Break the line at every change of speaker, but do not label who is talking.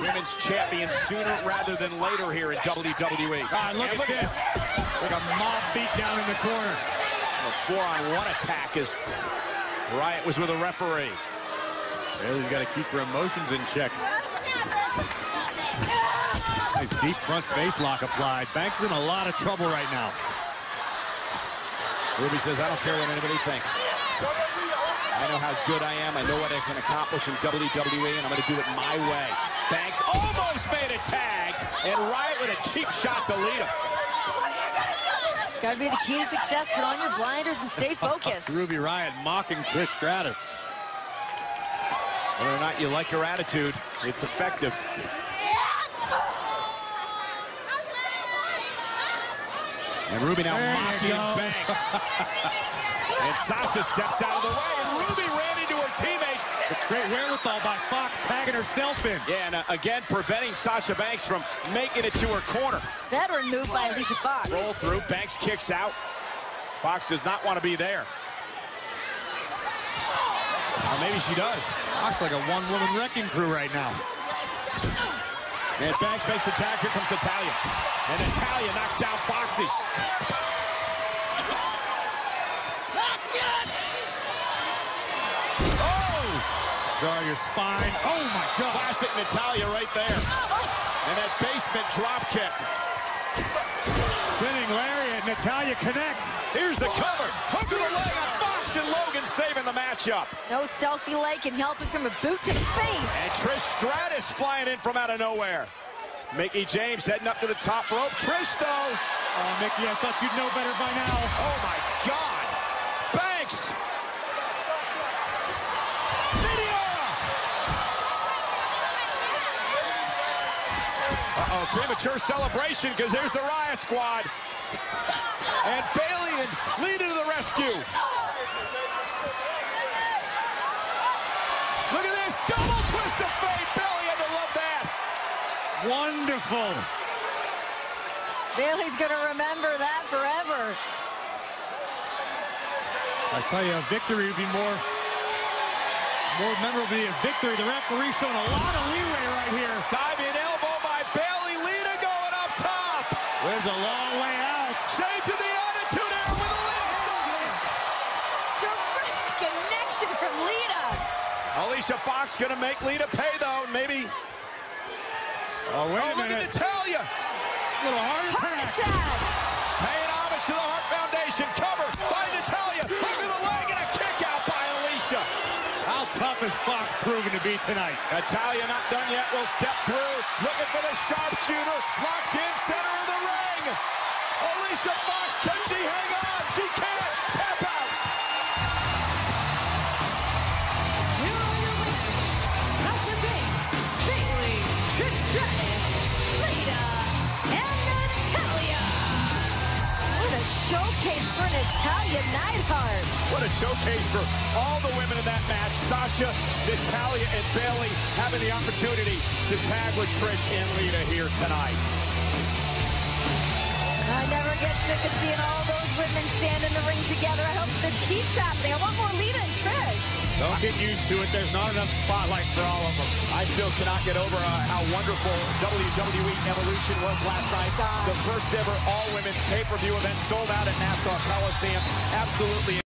women's champion sooner rather than later here in WWE.
Look at this. Like a mob beat down in the corner.
A 4-on-1 attack as Riott was with a referee.
Bayley's got to keep her emotions in check. Nice deep front face lock applied. Banks is in a lot of trouble right now.
Ruby says, I don't care what anybody thinks. I know how good I am. I know what I can accomplish in WWE, and I'm going to do it my way. Banks almost made a tag, and Riott with a cheap shot to lead him.
It's got to be the key to success. Put on your blinders and stay focused.
Ruby Riott mocking Trish Stratus.
Whether or not you like her attitude, it's effective. And Ruby now mocking Banks. And Sasha steps out of the way, and Ruby ran into her teammates.
Great wherewithal by Fox, tagging herself in.
Yeah, and again, preventing Sasha Banks from making it to her corner.
Veteran move by Alicia Fox.
Roll through, Banks kicks out. Fox does not want to be there. Or maybe she does.
Fox like a one-woman wrecking crew right now.
And Banks makes the tag. Here comes Natalya. And Natalya knocks down Foxy.
Jar your spine. Oh, my God.
Classic Natalya right there. And that basement drop kick.
Spinning lariat. Natalya connects.
Here's the cover. Hook of the leg on Fox, and Logan saving the matchup.
No selfie leg can help it from a boot to the face.
And Trish Stratus flying in from out of nowhere. Mickie James heading up to the top rope. Trish, though.
Oh, Mickie, I thought you'd know better by now.
Oh, my God. Banks. Uh-oh, premature celebration because there's the Riott Squad. And Bayley and Lita to the rescue. Look at this, double twist of fate. Bayley had to love that.
Wonderful.
Bayley's going to remember that forever.
I tell you, a victory would be more memorable. A victory. The referee showing a lot of leeway right here.
Diving elbow by Bayley. Lita going up top.
There's a long way out.
Shades of the Attitude Era with a Lita side.
Direct connection from Lita.
Alicia Fox going to make Lita pay, though. Maybe.
Oh, wait a
look
minute.
at Natalya.
A little heart attack.
Paying homage to the Hart Foundation. Cover by Natalya. Hook of the leg and a kick out by Alicia.
How tough is Fox proven to be tonight?
Natalya not done yet. Will step through. Looking for the sharpshooter. Locked in center of the ring. Alicia Fox, can she hang on? She can't. Tap out.
Here are your winners, Sasha Banks, Bayley, Trish Stratus, Lita, and Natalya.
What a showcase for Natalya Neidhart.
What a showcase for all the women in that match. Sasha, Natalya, and Bayley having the opportunity to tag with Trish and Lita here tonight.
I never get sick of seeing all those women stand in the ring together. I hope this keeps happening. I want more Lita and Trish.
Don't get used to it. There's not enough spotlight for all of them.
I still cannot get over how wonderful WWE Evolution was last night. The first ever all-women's pay-per-view event sold out at Nassau Coliseum. Absolutely